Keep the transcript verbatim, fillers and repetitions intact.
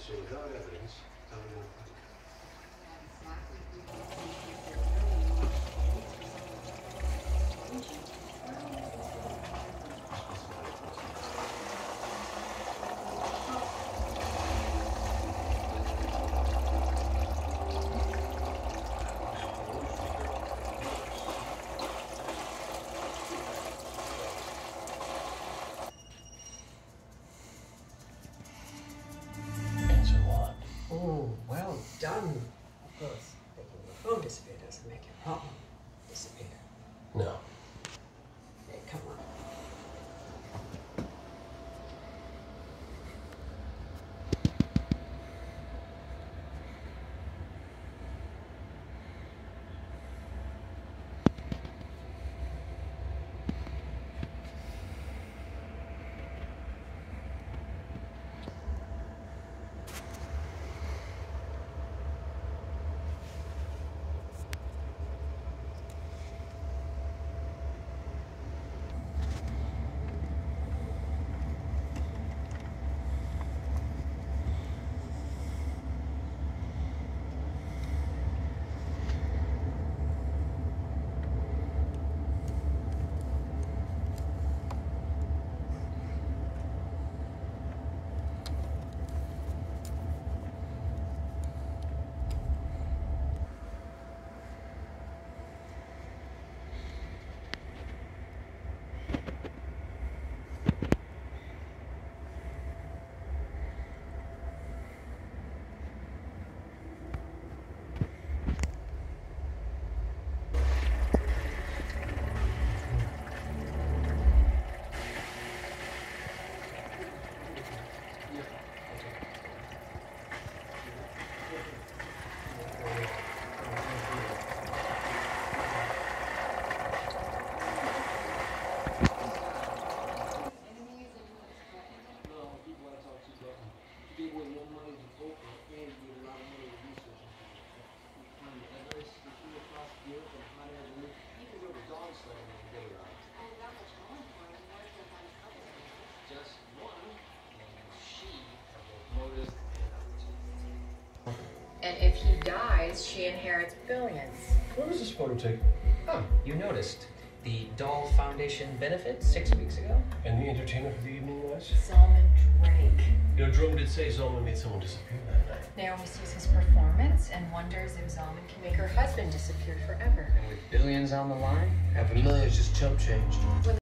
So without evidence, how do you Oh, well done. Of course, making your phone disappear doesn't make your problem disappear. No. Hey, come on. And if he dies, she inherits billions. Where was this photo taken? Oh, you noticed. The Doll Foundation benefit six weeks ago? And the entertainer for the evening was? Zalman drank. You know, Jerome did say Zalman made someone disappear that night. Naomi sees his performance and wonders if Zalman can make her husband disappear forever. And with billions on the line? Half a million is just chump change.